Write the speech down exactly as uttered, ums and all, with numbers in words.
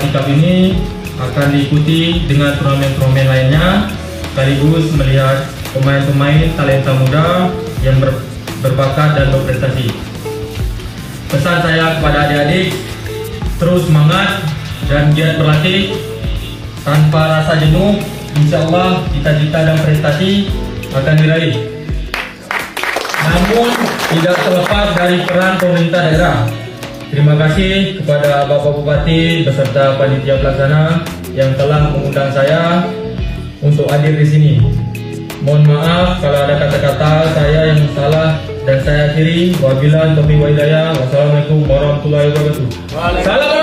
Sikap ini akan diikuti dengan turnamen-turnamen lainnya, sekaligus melihat pemain-pemain talenta muda yang ber, berbakat dan berprestasi. Pesan saya kepada adik-adik, terus semangat dan giat berlatih tanpa rasa jenuh. Insya Allah cita-cita dan prestasi akan diraih. Namun tidak terlepas dari peran pemerintah daerah. Terima kasih kepada Bapak Bupati beserta panitia pelaksana yang telah mengundang saya untuk hadir di sini. Mohon maaf kalau ada kata-kata saya yang salah dan saya akhiri. Wabillahi taufiq wal hidayah. Wassalamualaikum warahmatullahi wabarakatuh. Salam.